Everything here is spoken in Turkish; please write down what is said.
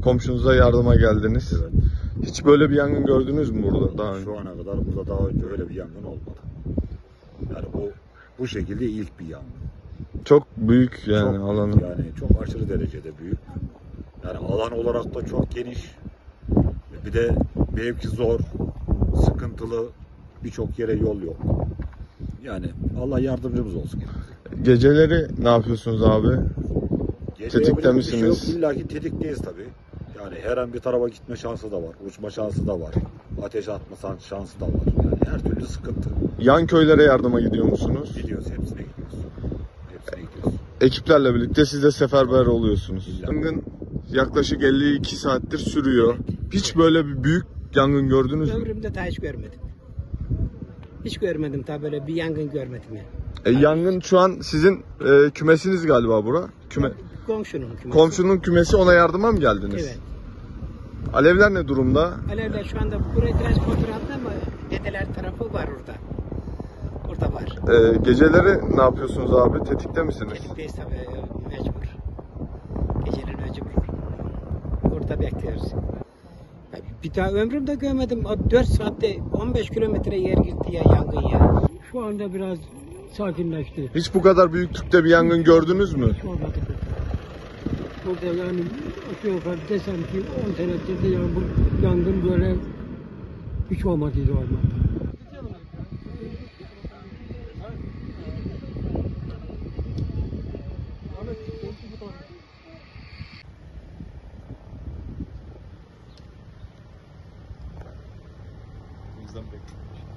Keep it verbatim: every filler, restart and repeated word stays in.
komşunuza yardıma geldiniz. Evet. Hiç böyle bir yangın gördünüz mü burada daha önce? Şu ana kadar burada daha önce öyle bir yangın olmadı. Yani bu bu şekilde ilk bir yangın. Çok büyük yani çok, alanı. Yani çok aşırı derecede büyük. Yani alan olarak da çok geniş. Bir de mevki zor, sıkıntılı, birçok yere yol yok. Yani Allah yardımcımız olsun. Geceleri ne yapıyorsunuz abi? Gece Tetikte yapacak bir şey yok. misiniz? İlla ki tetikteyiz tabii. Yani her an bir tarafa gitme şansı da var. Uçma şansı da var. Ateş atma şansı da var. Yani her türlü sıkıntı. Yan köylere yardıma gidiyor musunuz? Gidiyoruz, hepsine gidiyoruz. Hepsine gidiyoruz. Ekiplerle birlikte siz de seferber oluyorsunuz. İlla. Yangın yaklaşık elli iki saattir sürüyor. Hiç böyle bir büyük yangın gördünüz mü? Ömrümde daha hiç görmedim. Hiç görmedim tabi, böyle bir yangın görmedim yani. E, yangın şu an sizin e, kümesiniz galiba bura. Küme, Komşunun kümesi. komşunun kümesi, ona yardıma mı geldiniz? Evet. Alevler ne durumda? Alevler şu anda buraya biraz kontrol aldı ama dedeler tarafı var orada. Orada var. E, geceleri ne yapıyorsunuz abi? Tetikte misiniz? Tetikteyiz tabi, mecbur. Geceleri mecbur. Orada bekliyoruz. Bir daha ömrümde görmedim. dört saatte on beş kilometre yer gitti ya yangın ya. Şu anda biraz sakinleşti. Hiç bu kadar büyüklükte bir yangın gördünüz mü? Hiç olmadı. Burada yani aşağı yukarı desem ki on senedir de yağmur, yangın böyle hiç olmadı ormanda. Bizden bekliyoruz.